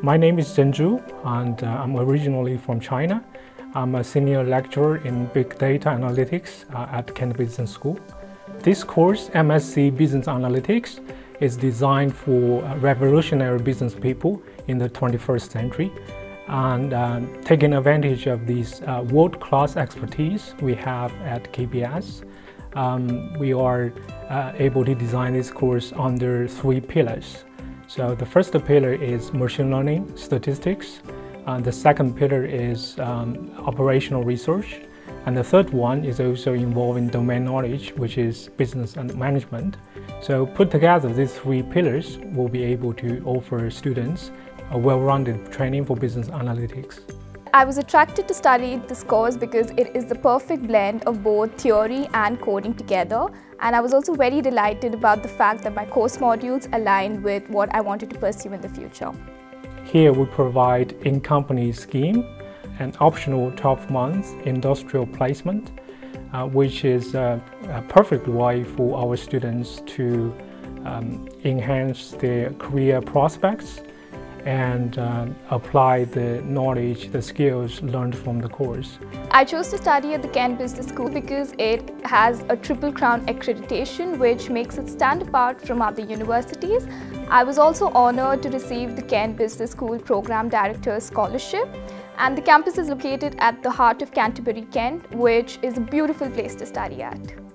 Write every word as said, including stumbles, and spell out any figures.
My name is Zhen Zhu, and uh, I'm originally from China. I'm a senior lecturer in Big Data Analytics uh, at Kent Business School. This course, M S c Business Analytics, is designed for uh, revolutionary business people in the twenty-first century. And um, taking advantage of this uh, world-class expertise we have at K B S, um, we are uh, able to design this course under three pillars. So the first pillar is machine learning statistics, and the second pillar is um, operational research, and the third one is also involving domain knowledge, which is business and management. So put together, these three pillars will be able to offer students a well-rounded training for business analytics. I was attracted to study this course because it is the perfect blend of both theory and coding together, and I was also very delighted about the fact that my course modules aligned with what I wanted to pursue in the future. Here we provide in-company scheme and optional twelve months industrial placement, uh, which is a, a perfect way for our students to um, enhance their career prospects and uh, apply the knowledge, the skills learned from the course. I chose to study at the Kent Business School because it has a Triple Crown accreditation, which makes it stand apart from other universities. I was also honored to receive the Kent Business School Program Director's Scholarship, and the campus is located at the heart of Canterbury, Kent, which is a beautiful place to study at.